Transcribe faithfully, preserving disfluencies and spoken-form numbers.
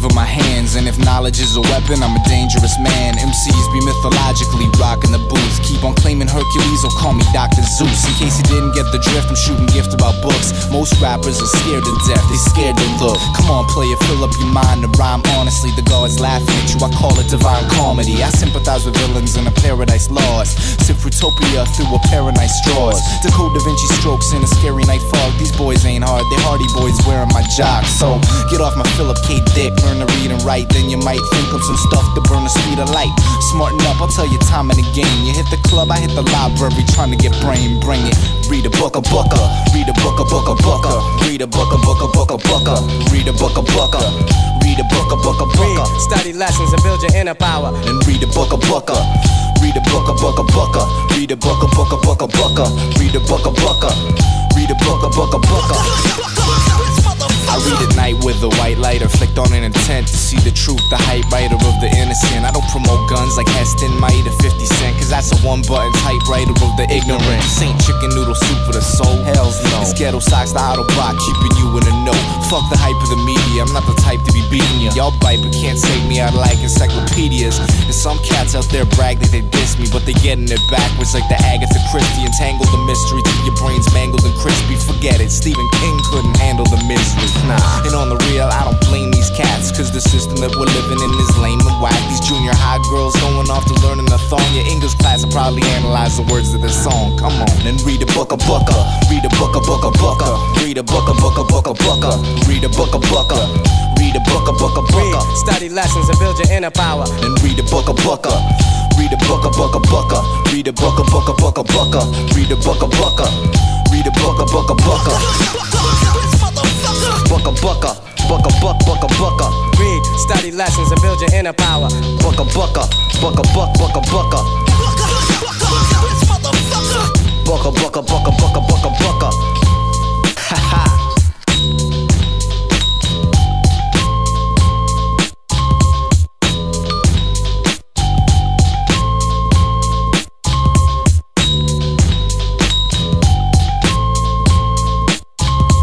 wave of my hands. And if knowledge is a weapon, I'm a dangerous man. M Cs be mythologically rocking the booth. Keep on claiming Hercules or call me Doctor Zeus. In case you didn't get the drift, I'm shooting gift about books. Most rappers are scared to death, they scared to look. Come on player, fill up your mind to rhyme honestly. The gods laughing at you, I call it divine comedy. I sympathize with villains in a paradise lost. Sip Fruitopia through a pair of nice straws. Decode Da Vinci strokes in a scary night fog. These boys ain't hard, they hardy boys wearing my jocks. So get off my Philip K. Dick, learn to read and write. Then you might think of some stuff to burn the speed of light. Smarten up, I'll tell you time and again. You hit the club, I hit the library, trying to get brain, bring it. Read a book, a booker. Read a book, a book, a booker. Read a book, a book, a book, a booker. Read a book, a booker. Read a book, a book, a booker. Study lessons and build your inner power. And read a book, a booker. Read a book, a book, a booker. Read a book, a book, a book, a booker. Read a book, a booker. Read a book, a book, a booker. I read at night with a white lighter, flicked on an intent to see the truth, the hype writer of the innocent. I don't promote guns like Heston might or fifty cent, cause that's a one-button typewriter of the ignorant. Saint chicken noodle soup for the soul, hells no. It's Ghettosocks, the Autobot, keeping you in the know. Fuck the hype of the media, I'm not the type to be beating ya. Y'all bite but can't take me out like encyclopedias. And some cats out there brag that they diss me, but they getting it backwards like the Agatha Christie. Entangle the mystery till your brain's mangled and crispy. Forget it, Stephen King couldn't handle the misery. Nah. And on the real, I don't blame these cats, cause the system that we're living in is lame and whack. These junior high girls going off to learning a thong. Your English class will probably analyze the words of this song. Come on and read a book, a booker. Read a book, a book, a booker. Read a book, a book, a book, a booker. Read a book, a booker. Read a book, a book, a booker. Study lessons and build your inner power. And read a book, a booker. Read a book, a book, a booker. Read a book, a book, a book, a booker. Read a book, a booker. Read a book, a book, a booker. Book a booker, book a book, book a booker. Read, study lessons and build your inner power. Book a booker, book a book, book a booker. Book a book a book a book a book a booker.